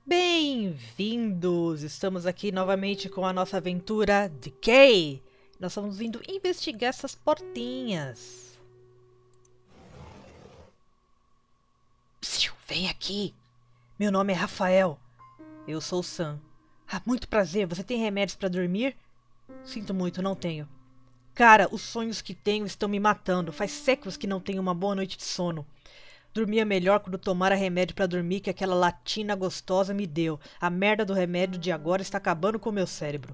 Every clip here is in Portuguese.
Bem-vindos! Estamos aqui novamente com a nossa aventura Decay. Nós estamos vindo investigar essas portinhas. Psiu, vem aqui! Meu nome é Rafael. Eu sou o Sam. Ah, muito prazer. Você tem remédios para dormir? Sinto muito, não tenho. Cara, os sonhos que tenho estão me matando. Faz séculos que não tenho uma boa noite de sono. Dormia melhor quando tomara remédio pra dormir que aquela latina gostosa me deu. A merda do remédio de agora está acabando com o meu cérebro.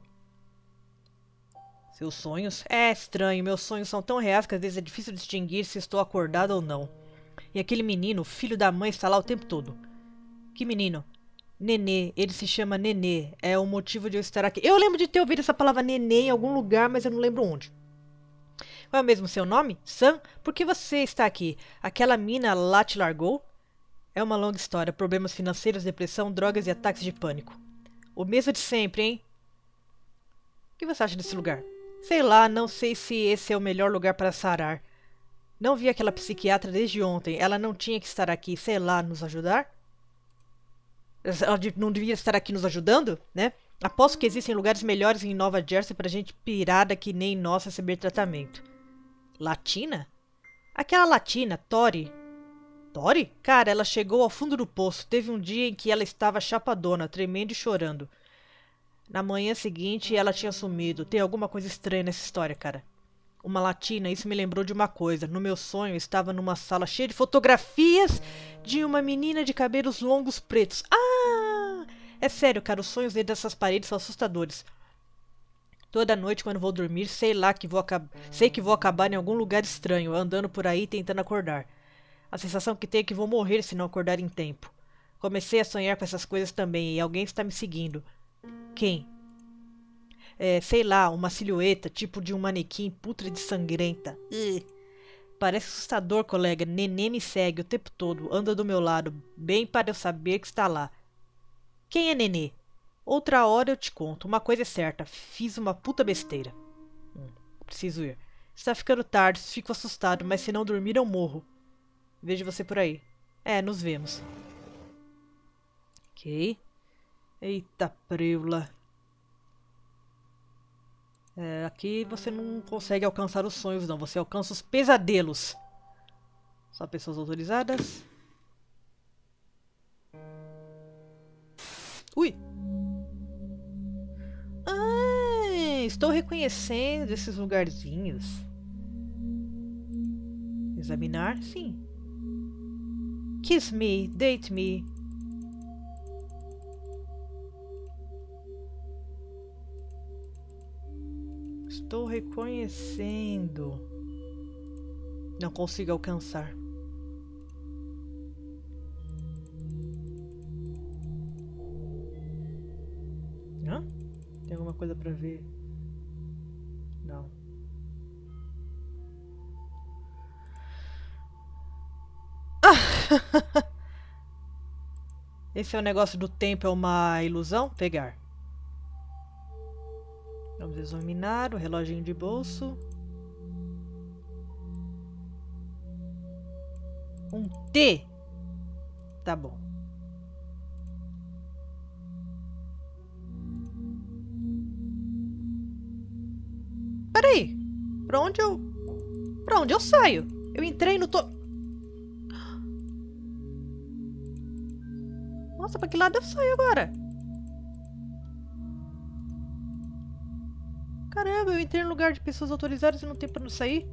Seus sonhos? É estranho, meus sonhos são tão reais que às vezes é difícil distinguir se estou acordado ou não. E aquele menino, filho da mãe, está lá o tempo todo. Que menino? Nenê, ele se chama Nenê. É o motivo de eu estar aqui. Eu lembro de ter ouvido essa palavra Nenê em algum lugar, mas eu não lembro onde. Qual é mesmo seu nome? Sam? Por que você está aqui? Aquela mina lá te largou? É uma longa história. Problemas financeiros, depressão, drogas e ataques de pânico. O mesmo de sempre, hein? O que você acha desse lugar? Sei lá, não sei se esse é o melhor lugar para sarar. Não vi aquela psiquiatra desde ontem. Ela não tinha que estar aqui, sei lá, nos ajudar? Ela não devia estar aqui nos ajudando, né? Aposto que existem lugares melhores em Nova Jersey pra gente pirada que nem nós receber tratamento. Latina? Aquela latina, Tori. Tori? Cara, ela chegou ao fundo do poço. Teve um dia em que ela estava chapadona, tremendo e chorando. Na manhã seguinte, ela tinha sumido. Tem alguma coisa estranha nessa história, cara. Uma latina, isso me lembrou de uma coisa. No meu sonho, eu estava numa sala cheia de fotografias de uma menina de cabelos longos pretos. Ah! É sério, cara, os sonhos dentro dessas paredes são assustadores. Toda noite, quando vou dormir, sei que vou acabar em algum lugar estranho, andando por aí tentando acordar. A sensação que tenho é que vou morrer se não acordar em tempo. Comecei a sonhar com essas coisas também, e alguém está me seguindo. Quem? Sei lá, uma silhueta, tipo de um manequim pútrida e sangrenta. Parece assustador, colega. Nenê me segue o tempo todo, anda do meu lado, bem para eu saber que está lá. Quem é Nenê? Outra hora eu te conto. Uma coisa é certa, fiz uma puta besteira. Preciso ir. Está ficando tarde, fico assustado, mas se não dormir eu morro. Vejo você por aí. Nos vemos. Ok. Eita preula. Aqui você não consegue alcançar os sonhos, não. Você alcança os pesadelos. Só pessoas autorizadas. Ui! Estou reconhecendo esses lugarzinhos. Examinar? Sim. Kiss me, date me. Estou reconhecendo. Não consigo alcançar. Hã? Tem alguma coisa pra ver? Não. Esse é o negócio do tempo, é uma ilusão? Pegar. Vamos examinar o reloginho de bolso. Um T. Tá bom. Peraí. Pra onde eu saio? Eu entrei no Nossa, pra que lado eu saio agora? Caramba, eu entrei no lugar de pessoas autorizadas e não tem pra não sair?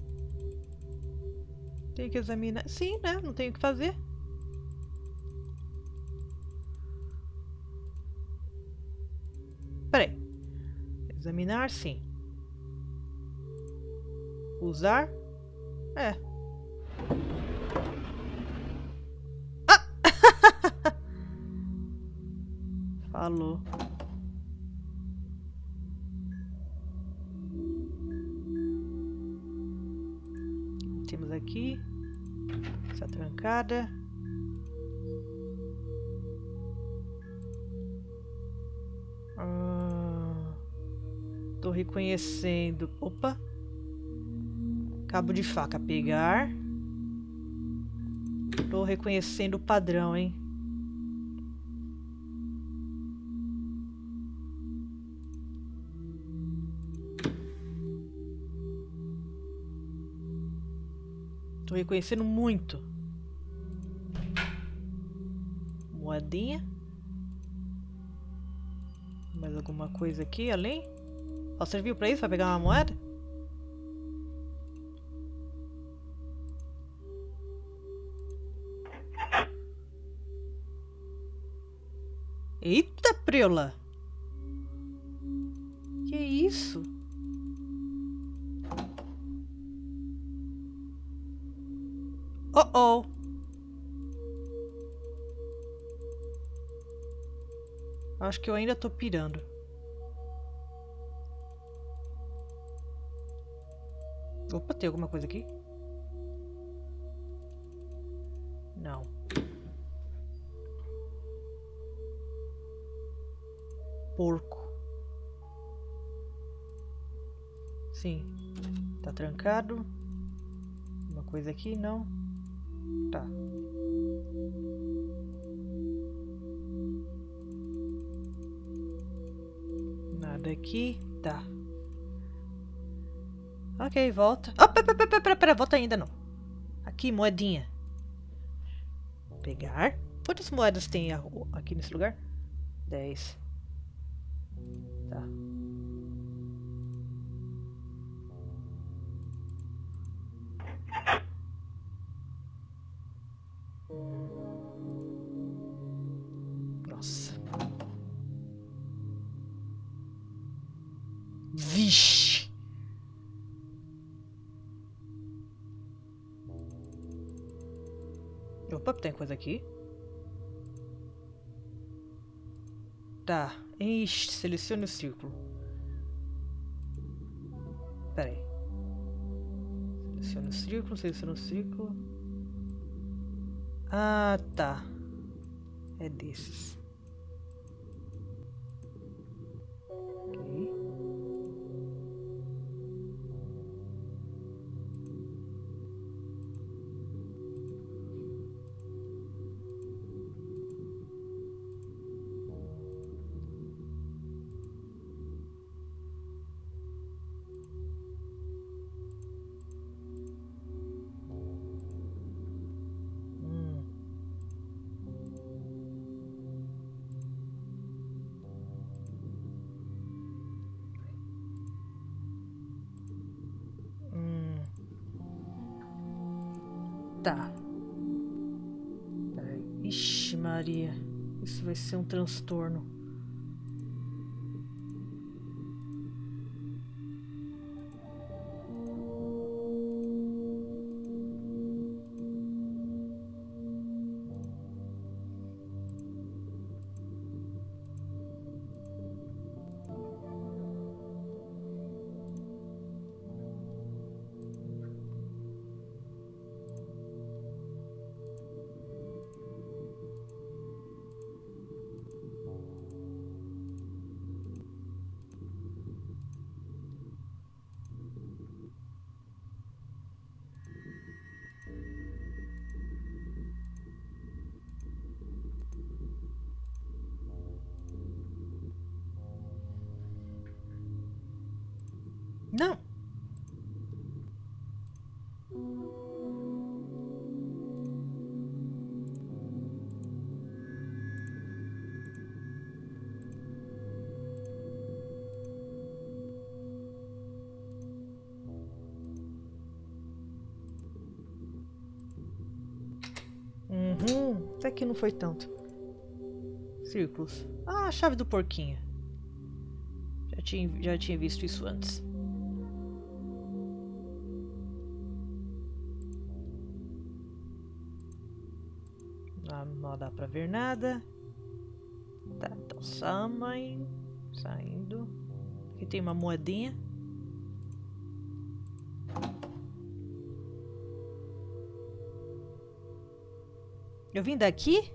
Tenho que examinar. Sim, né? Não tenho o que fazer. Peraí. Examinar, sim. Usar? Falou. Temos aqui essa trancada. Tô reconhecendo. Opa! Cabo de faca. Pegar. Tô reconhecendo o padrão, hein? Tô reconhecendo muito. Moedinha. Mais alguma coisa aqui além? Só serviu pra isso? Pra pegar uma moeda? Eita, preula! Que isso? Oh, oh! Acho que eu ainda tô pirando. Opa, tem alguma coisa aqui? Não. Porco. Sim. Tá trancado. Uma coisa aqui? Não. Tá. Nada aqui. Tá. Ok, volta. Oh, pera, volta ainda não. Aqui, moedinha. Pegar. Quantas moedas tem aqui nesse lugar? 10. Tá. Nossa. Vixe. Opa, tem coisa aqui. Tá. Ixi, selecione o círculo. Pera aí. Selecione o círculo. Ah, tá. É desses. Ok. Tá. Peraí. Ixi, Maria. Isso vai ser um transtorno. Não. Até que não foi tanto. Círculos. Ah, a chave do porquinho. Já tinha visto isso antes. Não dá pra ver nada. Tá, então Summon. Saindo. Aqui tem uma moedinha. Eu vim daqui?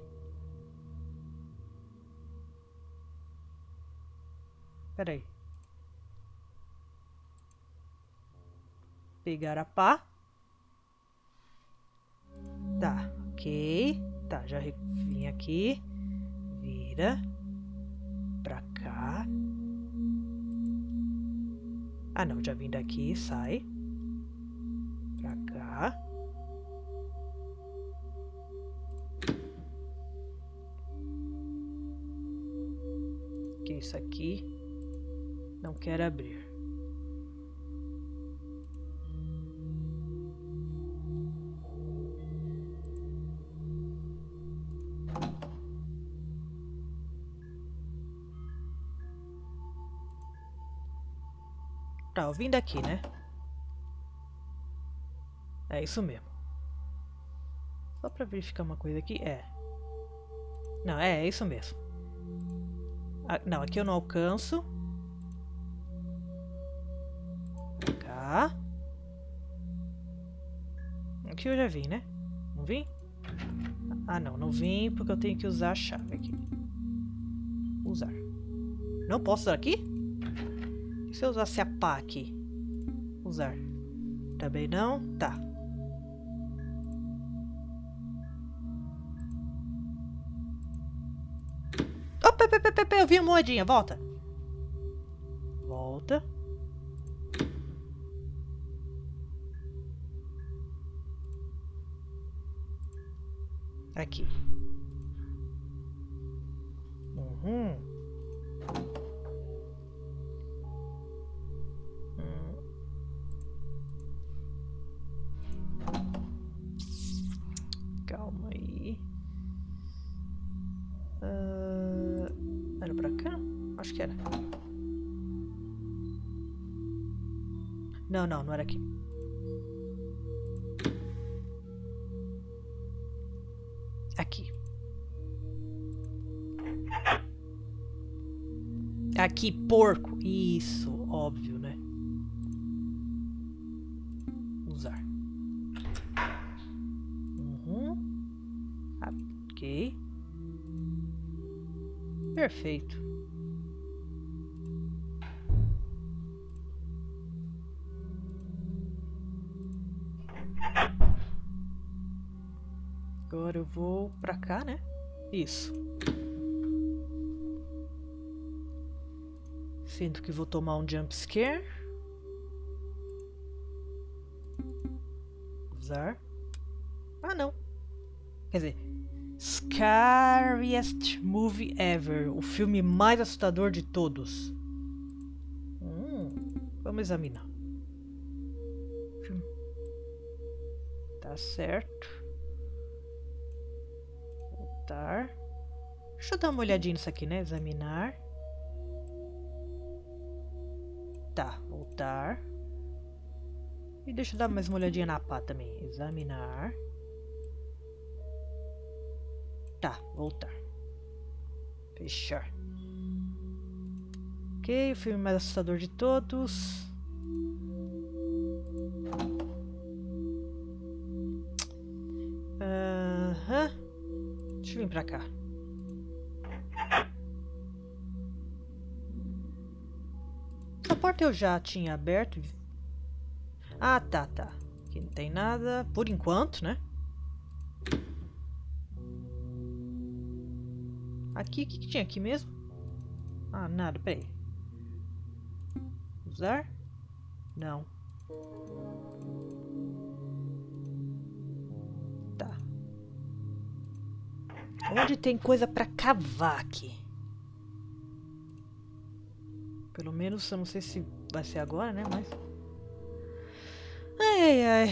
Pera aí. Pegar a pá. Tá, ok. Tá, já vim aqui. Vira. Pra cá. Ah, não, já vim daqui. Sai. Pra cá. Porque isso aqui não quer abrir. Tá, eu vim daqui, né? É isso mesmo. Só pra verificar uma coisa aqui. Não, é isso mesmo. Não, aqui eu não alcanço. Pra cá. Aqui eu já vim, né? Não vim? Ah, não. Não vim porque eu tenho que usar a chave aqui. Usar. Não posso usar aqui? E se eu usasse a pá aqui? Usar. Também não? Tá. Opa, eu vi a moedinha. Volta. Volta. Aqui. Calma aí. Era pra cá? Acho que era. Não, não era aqui. Aqui. Aqui, porco. Isso, óbvio, né? Usar. Ok. Perfeito. Agora eu vou pra cá, né? Isso. Sinto que vou tomar um jump scare. Usar. Ah, não. Quer dizer, Scariest Movie Ever. O filme mais assustador de todos. Vamos examinar. Tá certo. Voltar. Deixa eu dar uma olhadinha nisso aqui, né? Examinar. Tá, voltar. E deixa eu dar mais uma olhadinha na pá também. Examinar. Tá, voltar. Fechar. Ok, o filme mais assustador de todos. Deixa eu vir pra cá. Essa porta eu já tinha aberto. Ah, tá. Aqui não tem nada. Por enquanto, né? Aqui, o que tinha aqui mesmo? Ah, nada, peraí. Usar? Não. Tá. Onde tem coisa pra cavar aqui? Pelo menos, eu não sei se vai ser agora, né? Mas... Ai.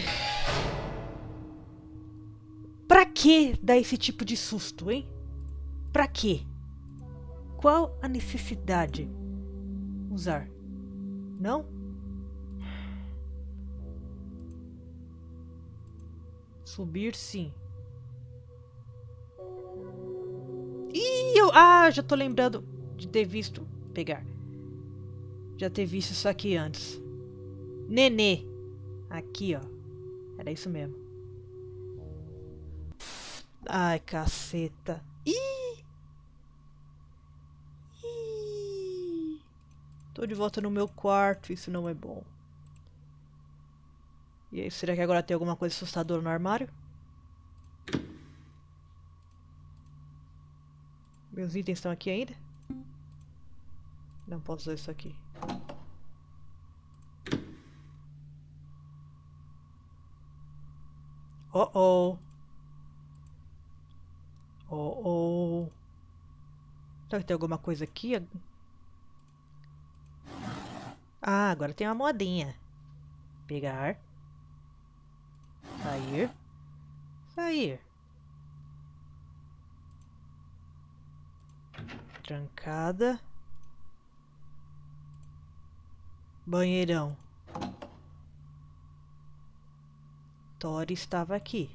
Pra que dar esse tipo de susto, hein? Pra quê? Qual a necessidade? Usar. Não? Subir, sim. Já tô lembrando de ter visto... Pegar. Já ter visto isso aqui antes. Nenê. Aqui, ó. Era isso mesmo. Ai, caceta. Tô de volta no meu quarto. Isso não é bom. E aí, será que agora tem alguma coisa assustadora no armário? Meus itens estão aqui ainda? Não posso usar isso aqui. Oh. Será que tem alguma coisa aqui? Ah, agora tem uma modinha. Pegar. Sair. Sair. Trancada. Banheirão. Tori estava aqui.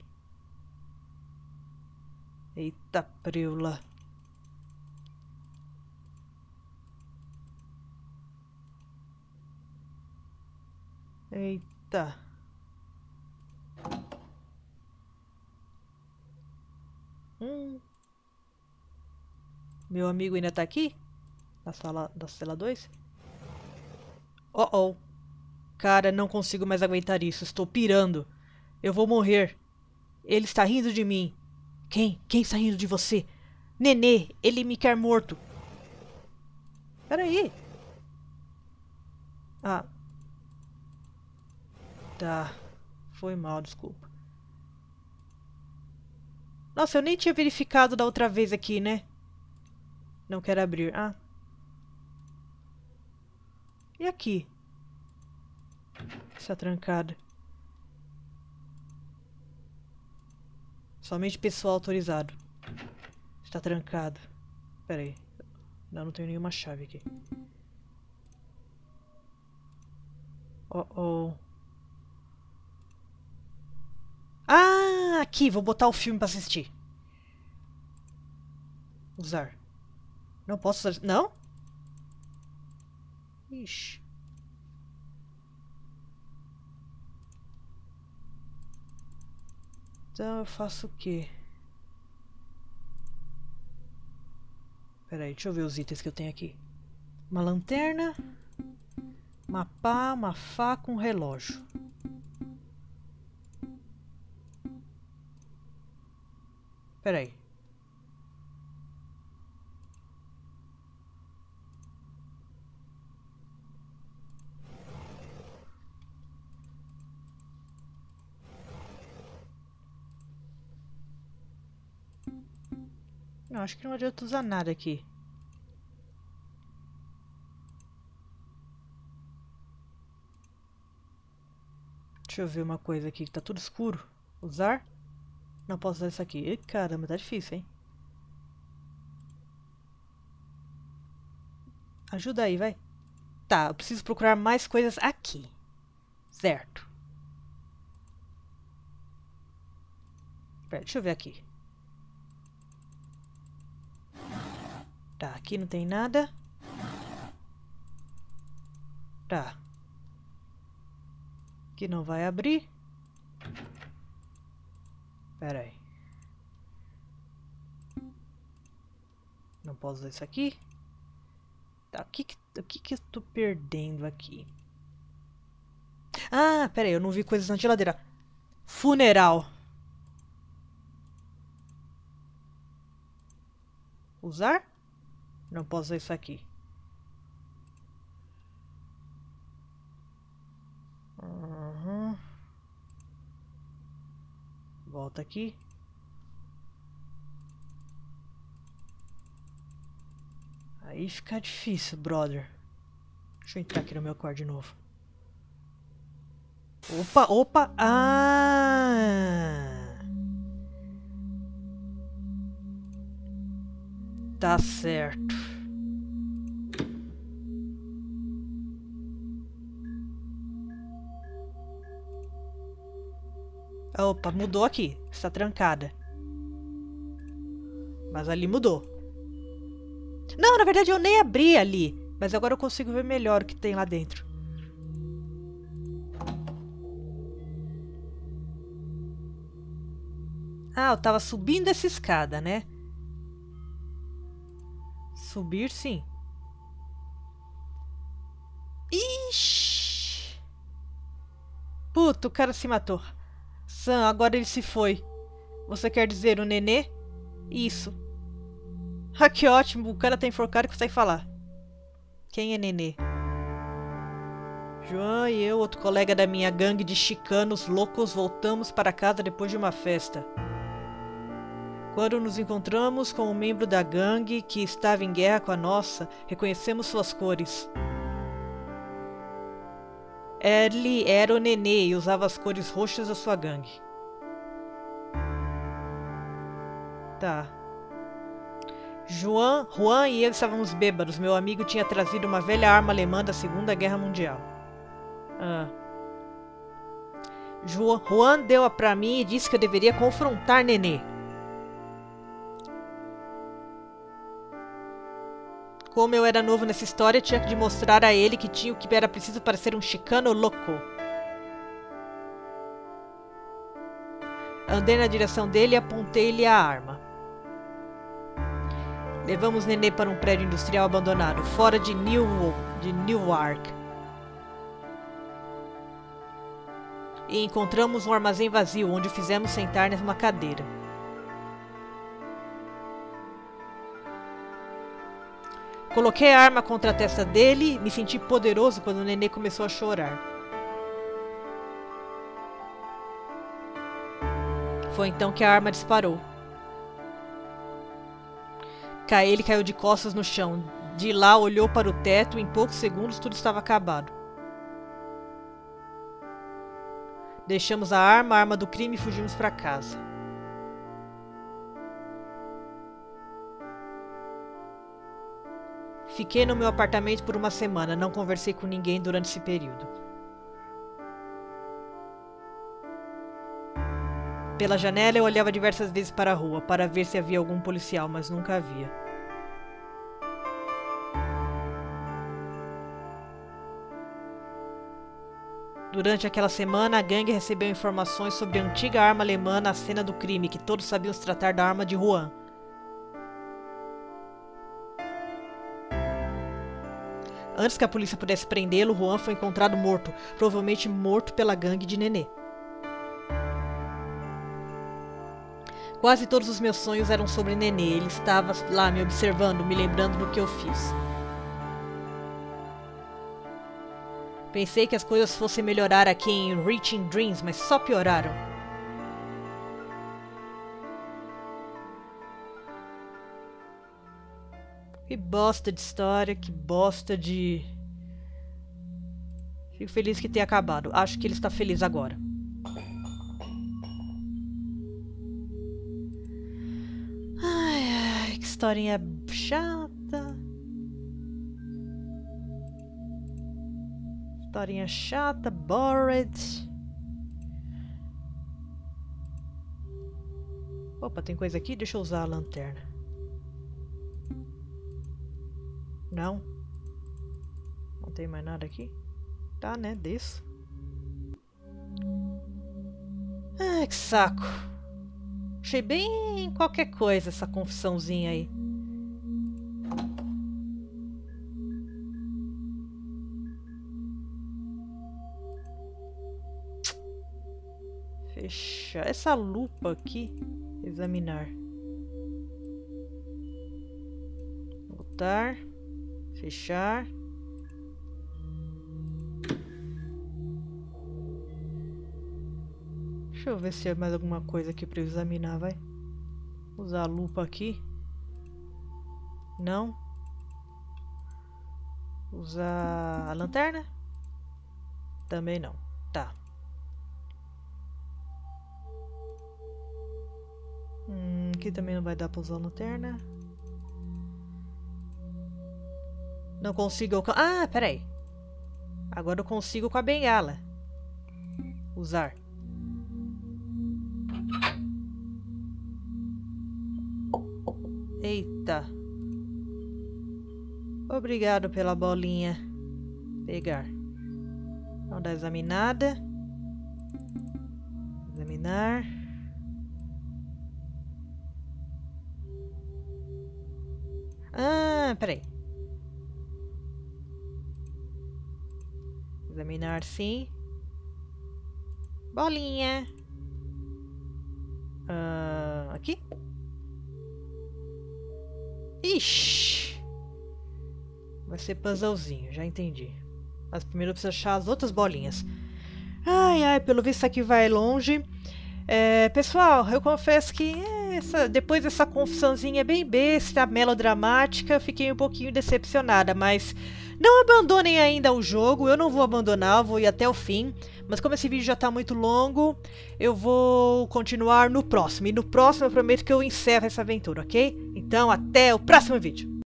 Eita preula. Eita. Meu amigo ainda tá aqui? Na sala da cela 2? Oh, oh. Cara, não consigo mais aguentar isso. Estou pirando. Eu vou morrer. Ele está rindo de mim. Quem? Quem está rindo de você? Nenê, ele me quer morto. Peraí. Ah. Tá. Foi mal, desculpa. Nossa, eu nem tinha verificado da outra vez aqui, né? Não quero abrir. Ah. E aqui? Está trancada. Somente pessoal autorizado. Está trancado. Pera aí. Não tenho nenhuma chave aqui. Oh, oh. Ah, aqui. Vou botar o filme pra assistir. Usar. Não posso usar... Não? Ixi. Então eu faço o quê? Pera aí, deixa eu ver os itens que eu tenho aqui. Uma lanterna. Uma pá, uma faca, um relógio. Pera aí. Não, acho que não adianta usar nada aqui. Deixa eu ver uma coisa aqui que tá tudo escuro. Usar? Não posso usar isso aqui. Ih, caramba, tá difícil, hein? Ajuda aí, vai. Tá, eu preciso procurar mais coisas aqui. Certo. Pera, deixa eu ver aqui. Tá, aqui não tem nada. Tá. Aqui não vai abrir. Pera aí. Não posso usar isso aqui. Tá, o que eu tô perdendo aqui? Ah, pera aí, eu não vi coisas na geladeira. Funeral. Usar? Não posso usar isso aqui. Uhum. Volta aqui. Aí fica difícil, brother. Deixa eu entrar aqui no meu quarto de novo. Opa, opa! Ah! Tá certo. Opa, mudou aqui. Está trancada. Mas ali mudou. Não, na verdade eu nem abri ali. Mas agora eu consigo ver melhor o que tem lá dentro. Ah, eu tava subindo essa escada, né? Subir, sim. Ixi! Puta, o cara se matou. Sam, agora ele se foi. Você quer dizer o nenê? Isso. Ah, que ótimo. O cara tá enforcado e consegue falar. Quem é nenê? João e eu, outro colega da minha gangue de chicanos loucos, voltamos para casa depois de uma festa. Quando nos encontramos com um membro da gangue que estava em guerra com a nossa, reconhecemos suas cores. Ele era o Nenê e usava as cores roxas da sua gangue. Tá. Juan e eu estávamos bêbados. Meu amigo tinha trazido uma velha arma alemã da Segunda Guerra Mundial. Juan deu-a pra mim e disse que eu deveria confrontar Nenê. Como eu era novo nessa história, tinha que demonstrar a ele que tinha o que era preciso para ser um chicano louco. Andei na direção dele e apontei-lhe a arma. Levamos Nenê para um prédio industrial abandonado, fora de Newark. E encontramos um armazém vazio, onde o fizemos sentar numa cadeira. Coloquei a arma contra a testa dele e me senti poderoso quando o Nenê começou a chorar. Foi então que a arma disparou. Ele caiu de costas no chão. De lá olhou para o teto e em poucos segundos tudo estava acabado. Deixamos a arma do crime e fugimos para casa. Fiquei no meu apartamento por uma semana. Não conversei com ninguém durante esse período. Pela janela eu olhava diversas vezes para a rua, para ver se havia algum policial, mas nunca havia. Durante aquela semana, a gangue recebeu informações sobre a antiga arma alemã na cena do crime, que todos sabiam se tratar da arma de Juan. Antes que a polícia pudesse prendê-lo, Juan foi encontrado morto, provavelmente morto pela gangue de Nenê. Quase todos os meus sonhos eram sobre Nenê. Ele estava lá me observando, me lembrando do que eu fiz. Pensei que as coisas fossem melhorar aqui em Reaching Dreams, mas só pioraram. Que bosta de história, que bosta de... Fico feliz que tenha acabado. Acho que ele está feliz agora. Ai, que historinha chata. Historinha chata, bored. Opa, tem coisa aqui? Deixa eu usar a lanterna. Não. Não tem mais nada aqui? Tá, né? Desço. Ah, que saco. Achei bem qualquer coisa essa confissãozinha aí. Fechar essa lupa aqui. Examinar. Voltar. Fechar. Deixa eu ver se é mais alguma coisa aqui para eu examinar, vai. Usar a lupa aqui. Não. Usar a lanterna? Também não. Tá. Aqui também não vai dar para usar a lanterna. Não consigo... Ah, peraí. Agora eu consigo com a bengala. Usar. Eita. Obrigado pela bolinha. Pegar. Vamos dar examinada. Examinar. Ah, peraí. Examinar sim. Bolinha. Aqui? Ixi. Vai ser puzzlezinho, já entendi. Mas primeiro eu preciso achar as outras bolinhas. Ai, ai, pelo visto isso aqui vai longe. Pessoal, eu confesso que depois dessa confissãozinha bem besta, melodramática, fiquei um pouquinho decepcionada, mas Não abandonem ainda o jogo, eu não vou abandonar, eu vou ir até o fim. Mas como esse vídeo já tá muito longo, eu vou continuar no próximo. E no próximo eu prometo que eu encerro essa aventura, ok? Então até o próximo vídeo.